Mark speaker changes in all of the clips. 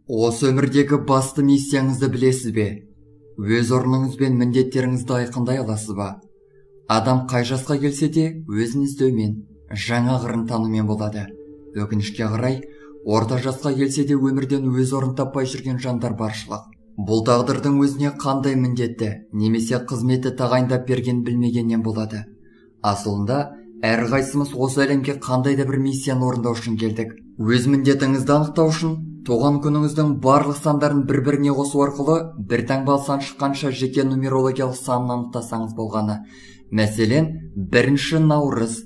Speaker 1: Осы өмірдегі басты миссияңызды білесіз бе? Өз орныңыз бен міндеттеріңізді айқындай аласыз ба? Адам қай жасқа келсе де өзін іздеумен, жаңа қырын танумен болады. Өкінішке қарай, орта жасқа келсе де өмірден өз орнын таппай жүрген жандар баршылық. Бұл тағдырдың өзіне қандай міндетті, немесе қызметі тағайындап берген білмегеннен болады. Асылында, әрқайсымыз осы әлемге қандай да бір миссияны орындау үшін келдік. Өз міндетіңізді анықтау үшін туған күніңіздің барлық сандарын бір-біріне қосу арқылы бір таңбалы сан шыққанша жеке нумерологиялық санын анықтасаңыз болғаны. Мәселен, 1 наурыз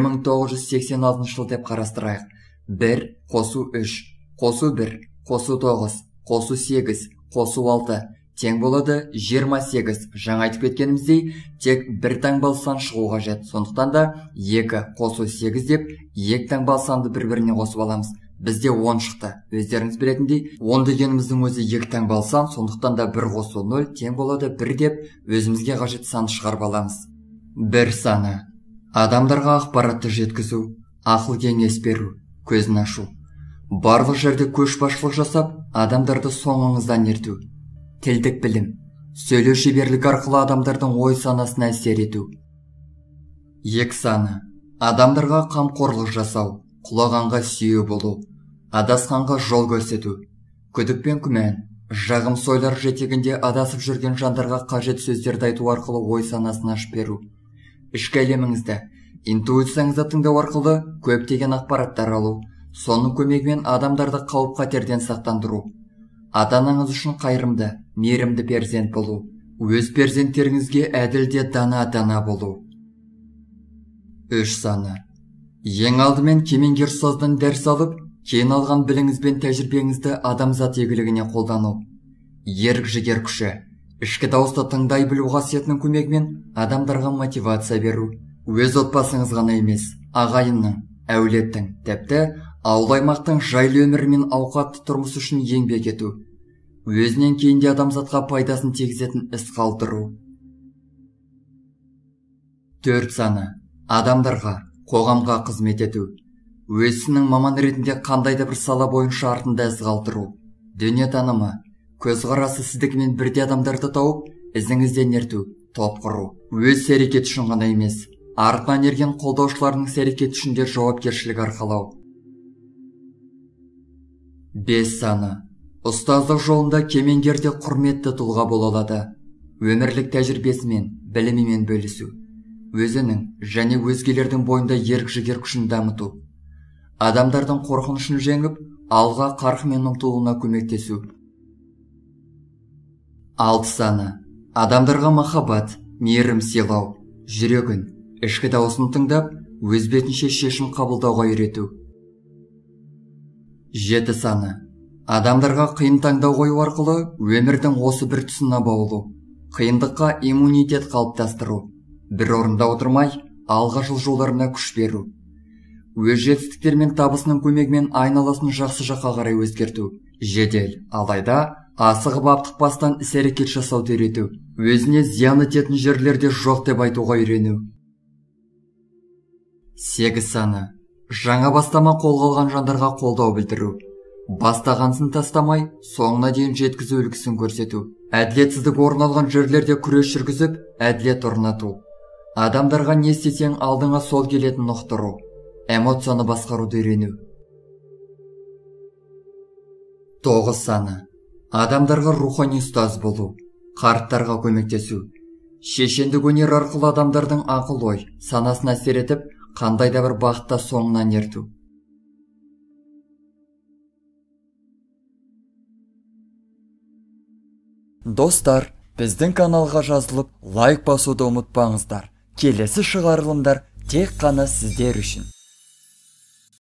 Speaker 1: 1986 жыл деп қарастырайық. 1 қосу 3, қосу 1, қосу 9, қосу 8, қосу 6 тең болады 28. Жаңа айтып кеткеніміздей, тек бір таңбалы сан шығу қажет. Сондықтан да 2 қосу 8 деп, 2 таңбалы санды бір-біріне қосып аламыз. Бізде 10 шықты. Өздеріңіз білетіндей, 10 дегеніміздің өзі 2 таңбалы сан, сондықтан да 1 қосу 0 тең болады 1 деп, өзімізге қажет санды шығарып аламыз. 1 саны. Адамдарға ақпаратты жеткізу, ақыл кеңес беру, көзін ашу. Барлық жерде көшбасшылық жасап, адамдарды соңыңыздан ерту. Тілдік білім, сөйлеу шеберлігі арқылы адамдардың ой санасына әсер ету. 2 саны. Адамдарға қамқорлық жасау, құлағанға сүйеу болу, адасқанға жол көрсету. Күдік пен күмән, жағымсыз ойлар жетегінде адасып жүрген жандарға қажет сөздерді айту арқылы ой санасын ашып беру. Ішкі әлеміңізді, интуицияңызды тыңдау арқылы көптеген ақпараттар алу, соның көмегімен адамдарды қауіп-қатерден сақтандыру. Ата-анаңыз үшін қайырымды, мейірімді перзент болу, өз перзенттеріңізге әділде дана болу. 3 саны. Ең алдымен кемеңгер ұстаздан дәріс алып, кейін алған біліңіз бен тәжірибеңізді адамзат игілігіне қолдану. Ерік-жігер күші, ішкі дауысты тыңдай білу қасиетінің көмегімен адамдарға мотивация беру. Өз отбасыңыз ғана емес, ағайынның, әулеттің, тіпті ауыл аймақтың жайлы өмірі мен ауқатты тұрмыс үшін еңбек ету. Өзінен кейінде адамзатқа пайдасын тигізетін іс қалдыру. 4 саны. Адамдарға, қоғамға қызмет ету. Өзінің маман ретінде қандай да бір сала бойынша артында із қалдыру. Дүниетанымы, көзқарасы сіздікімен бірде адамдарды тауып, ізіңізден ерту, топ құру. Өз әрекет үшін ғана емес, артынан ерген қолдаушыларының әрекет үшін де жауапкершілік арқалау. 5 саны. Ұстаздық жолында кемеңгерде құрметті тұлға бола алады. Өмірлік тәжірибесімен, білімімен бөлісу. Өзінің және өзгелердің бойында ерік-жігер күшін дамыту. Адамдардың қорқынышын жеңіп, алға қарқынмен ұмтылуына көмектесу. 6 саны. Адамдарға махаббат, мейірім сыйлау, жүрегін, ішкі дауысын тыңдап, өз бетінше шешім қабылдауға үйрету. 7 саны. Адамдарға қиын таңдау қою арқылы өмірдің осы бір тұсына баулу. Қиындыққа иммунитет қалыптастыру. Бір орында отырмай, алға жылжуларына күш беру. Өз жетістіктер мен табысының көмегімен айналасын жақсы жаққа қарай өзгерту. Жедел, алайда асығып аптықпастан іс-әрекет жасауды үйрету. Өзіне зиян ететін жерлерде жоқ деп айтуға үйрену. 8 саны. Жаңа бастама қолға алған жандарға қолдау білдіру. Бастағансын тастамай, соңына дейін жеткізу үлгісін көрсету. Әділетсіздік орын алған жерлерде күрес жүргізіп, әділет орнату. Адамдарға не істесең алдыңа сол келетін ұқтыру. Эмоцияны басқаруды үйрену. 9 саны. Адамдарға рухани ұстаз болу, қарттарға көмектесу. Шешендік өнер арқылы адамдардың ақыл ой, санасына әсер етіп, қандай да бір бақытта соңынан ерту. Достар, біздің каналға жазылып, лайк басуды ұмытпаңыздар. Келесі шығарылымдар тек қана сіздер үшін.